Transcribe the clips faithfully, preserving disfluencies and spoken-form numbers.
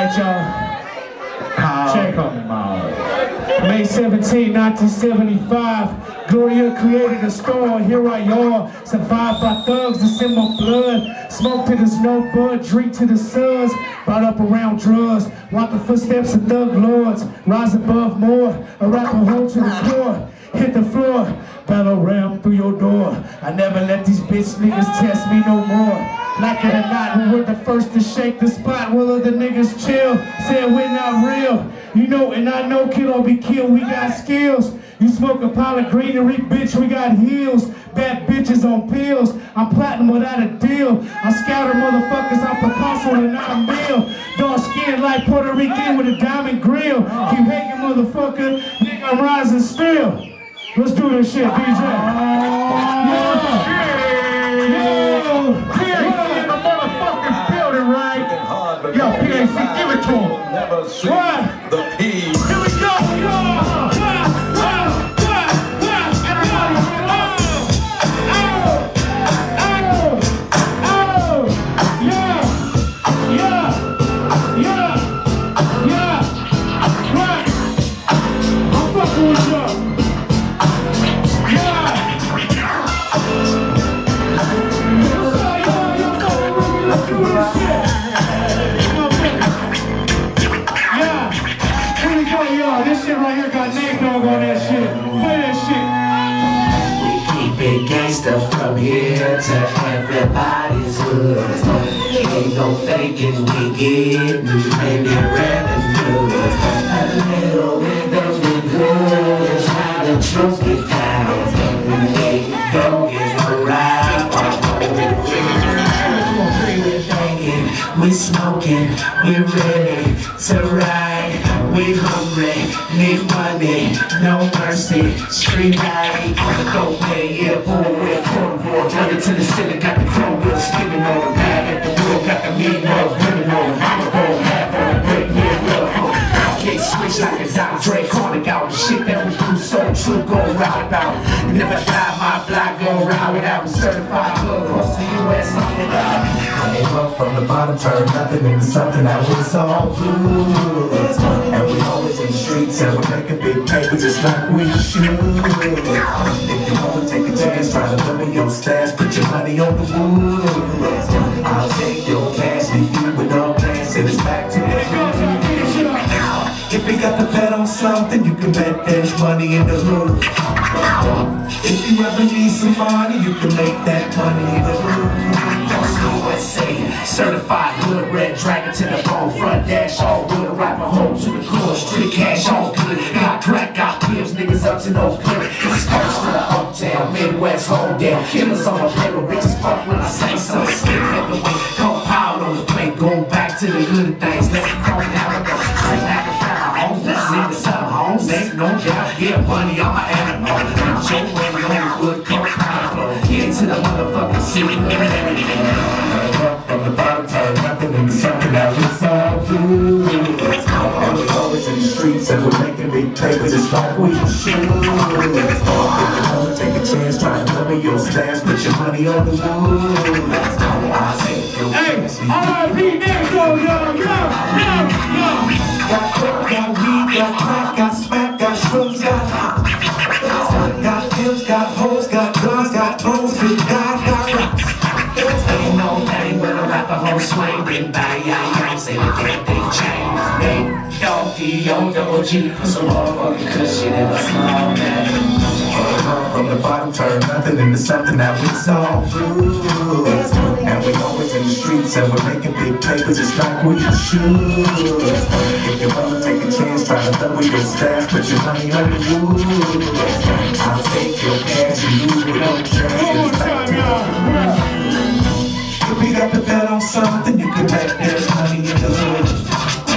Alright, y'all. Check them out. May seventeenth, nineteen seventy-five, Gloria created a store. Here I are, survived by thugs that's in my blood. Smoke to the snow bud, drink to the suds. Brought up around drugs, walk the footsteps of thug lords. Rise above more, a rapper hold to the core. Hit the floor, battle ram through your door. I never let these bitch niggas test me no more. Like it or not, we were the first to shake the spot. While other niggas chill, said we're not real. You know, and I know kill or be killed, we got skills. You smoke a pile of greenery, bitch, we got heels. Bad bitches on pills, I'm platinum without a deal. I scatter motherfuckers out Picasso with a nine mil. Dark skin like Puerto Rican with a diamond grill. Keep hating motherfucker, nigga, I'm rising still. Let's do this shit, D J. Yeah. Yo, P A C in the motherfucking building, right? Yo, P A C, give it to him. What? The P. Here we go. Yo. This shit right here got Nate Dogg on that shit. Play that shit. We keep it gangsta from here to everybody's hood. Ain't no faking, we get maybe revenue. A little rhythm with good is how the truth get down. We ain't don't get no ride. We smoking, we ready to ride. We hungry, need money, no mercy. Street light, on the dope way, yeah, bull whip, quarter board, turn it to the ceiling, got the chrome wheel spinning on the bag at the wheel, got the mean love women on the I'ma go half on a break, yeah, love. Can't switch like a Doctor Dre, calling out the shit that we do so true, go round about. You never die, my block go around without a certified plug across the U S on the line. I came up from the bottom, turned nothing into something that was all good. And we always in the streets and we make a big paper just like we should. If you wanna take a chance, try to limit your stash, put your money on the wood. I'll take your cash, leave you with no plans, send it back to the if you got to bet on something, you can bet there's money in the hood. If you ever need some money, you can make that money in the hood. U S A, certified hood, red dragon to the bone, front dash, all good, right my home to the core, street cash, all good. Got crack, got pills, niggas up to no good. It's coast to the uptown, Midwest, hold down. Killers on my paper, bitches fuck when I say something. Stick heavyweight, compound on the plate, going back to the hood things. Let's go down and go straight back and found. Let's sing the summer homes, ain't no doubt. Yeah, money on my animal. Joe money on the wood, come pound. Get to the motherfucking city. From the bottom, turn nothing into something that was all good. And we always in the streets and we're making big paper just like we should. If you wanna take a chance, try to limit your stash, put your money on the wood. Hey, R I P Nate Dogg, yo, yo, yo, yo. Got coke, got weed, got crack, got smack, got shrooms, got got pills, got hoes, got guns, got clothes, got got rocks. Ain't no thing but a rapper whole swing, bring bang, yang, yang, say the damn thing change. Nate Dogg, D O double G, put some motherfucking cushion in a small man. From the bottom, turn nothing into something that we all good. And we always in the streets and we're making big paper just like we should. If you wanna take a chance, try to double your stash, put your money on the wood. I'll take your cash and you with no cash. If we got to bet on something, you can bet there's money in the hood.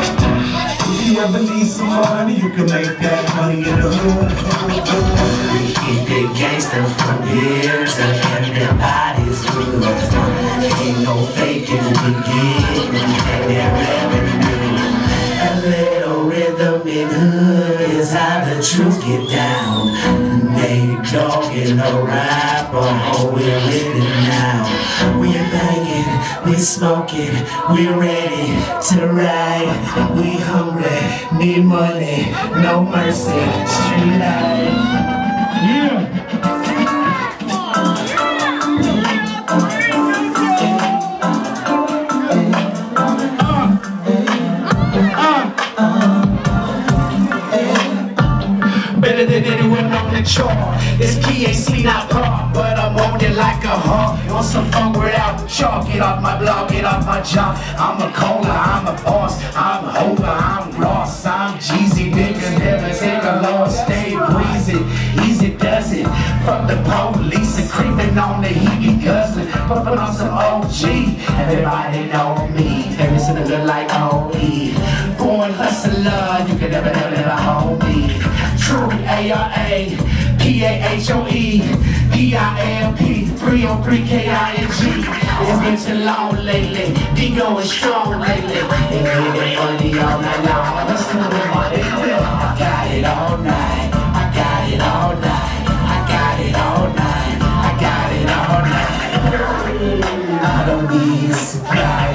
If you ever need some money, you can make that money in the hood. We keep it gangsta from here to everybody's hood. Ain't no faking, we get that revenue. A little rhythm in hood is how the truth get down. Nate Dogg in a rapper, oh we're with it now. We're banging, we smoking, we ready to ride. We hungry, need money, no mercy, street life. Yeah. Better than anyone on the chart. It's P A C not par, but I'm on it like a hawk. On some fun without chalk. Get off my block, get off my job. I'm a cola, I'm a boss. I'm over, I'm lost. I'm Jeezy, nigga, never take a loss. Stay breezy, easy does it. Fuck the police and creeping on the heat cousin. Puffin' on some O G, everybody know me. Every single look like O E. Born hustler, you can never, never, never hold me. True A R A, P A H O E, P I L P, three oh three K I N G. It's been too long lately, D going strong lately. They getting money all night long. Let's do the money. I got it all night. I got it all night. I got it all night. I got it all night. I don't need supply.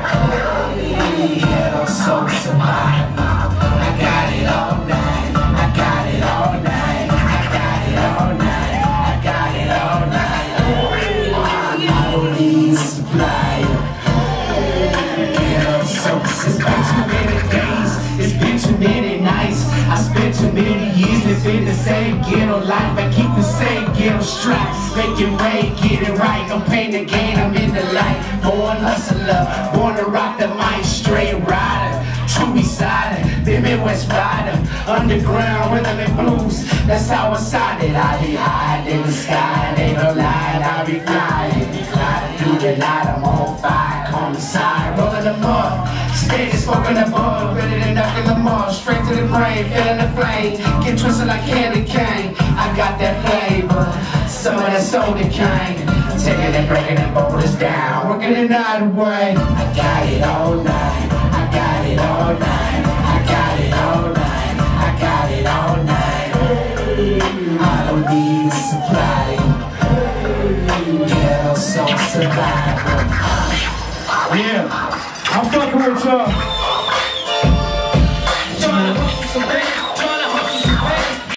Yeah, I'm so survive. I got it all night. I got it all night. I got it all night. I got it all night. I don't need supply. Yeah, I'm so it's been too many days. It's been too many nights. I spent too many years living the same ghetto life. I keep the same ghetto straps. Make it rain, get it right. No pain to gain, I'm in the light. Born hustler, born to rock the mic, straight rider. True beside the Midwest rider. Underground rhythm and blues. That's how I started. I be high in the sky. They don't lie, I be flying. Gliding through the night, I'm on fire. On the side, rolling them up. Steady smoking above, ready to knock in the mud. Straight to the brain, feeling the flame. Get twisted like candy cane. I got that flavor, some of that soda cane. Taking and breaking and boulders down, working it out of way. I got it all night. I got it all night. I got it all night. I got it all night. I don't need supply. Yeah, I'm so survival. Yeah. I'm fucking with y'all.